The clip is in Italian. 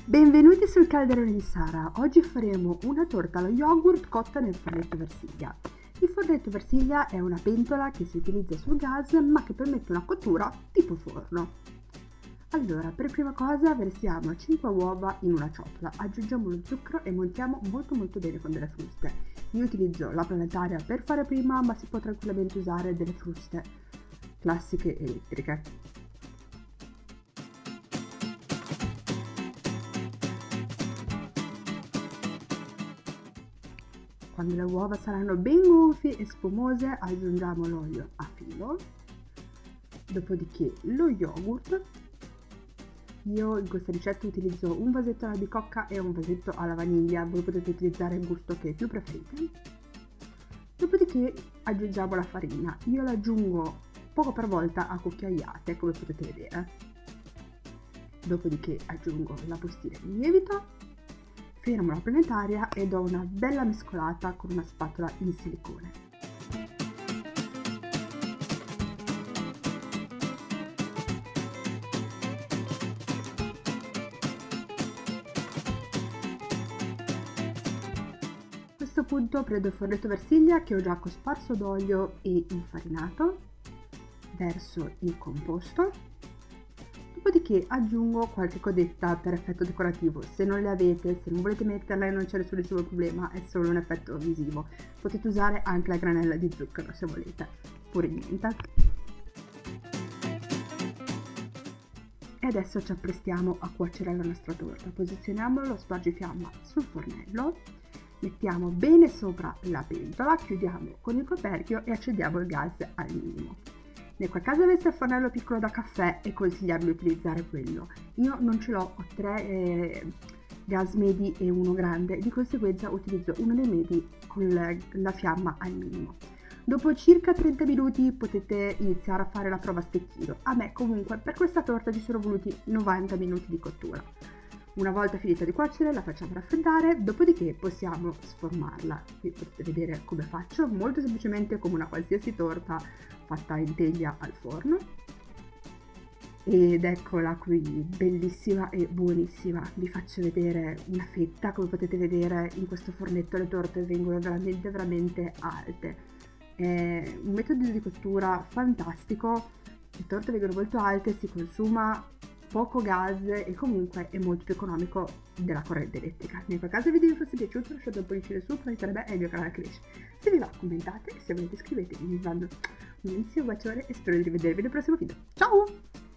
Benvenuti sul calderone di Sara. Oggi faremo una torta allo yogurt cotta nel fornetto Versiglia. Il fornetto Versiglia è una pentola che si utilizza sul gas ma che permette una cottura tipo forno. Allora, per prima cosa versiamo 5 uova in una ciotola, aggiungiamo lo zucchero e montiamo molto bene con delle fruste. Io utilizzo la planetaria per fare prima, ma si può tranquillamente usare delle fruste classiche elettriche. Quando le uova saranno ben gonfie e spumose aggiungiamo l'olio a filo, dopodiché lo yogurt. Io in questa ricetta utilizzo un vasetto alla bicocca e un vasetto alla vaniglia, voi potete utilizzare il gusto che più preferite. Dopodiché aggiungiamo la farina, io la aggiungo poco per volta a cucchiaiate come potete vedere. Dopodiché aggiungo la bustina di lievito, fermo la planetaria e do una bella mescolata con una spatola in silicone. A questo punto prendo il fornetto Versiglia che ho già cosparso d'olio e infarinato, verso il composto. Dopodiché aggiungo qualche codetta per effetto decorativo, se non le avete, se non volete metterle non c'è nessunissimo problema, è solo un effetto visivo. Potete usare anche la granella di zucchero se volete, pure niente. E adesso ci apprestiamo a cuocere la nostra torta. Posizioniamo lo spargifiamma sul fornello, mettiamo bene sopra la pentola, chiudiamo con il coperchio e accendiamo il gas al minimo. Nel qual caso aveste il fornello piccolo da caffè è consigliabile utilizzare quello. Io non ce l'ho, ho 3 gas medi e uno grande, di conseguenza utilizzo uno dei medi con la fiamma al minimo. Dopo circa 30 minuti potete iniziare a fare la prova a stecchino. A me comunque per questa torta ci sono voluti 90 minuti di cottura. Una volta finita di cuocere la facciamo raffreddare, dopodiché possiamo sformarla. Qui potete vedere come faccio, molto semplicemente come una qualsiasi torta fatta in teglia al forno. Ed eccola qui, bellissima e buonissima. Vi faccio vedere una fetta. Come potete vedere in questo fornetto le torte vengono veramente alte. È un metodo di cottura fantastico, le torte vengono molto alte, si consuma poco gas e comunque è molto più economico della corrente elettrica. Nel caso il video vi fosse piaciuto lasciate un pollice su per aiutare me e il mio canale a crescere. Se vi va commentate e se volete iscrivetevi, vi mando un bellissimo bacione e spero di rivedervi nel prossimo video. Ciao!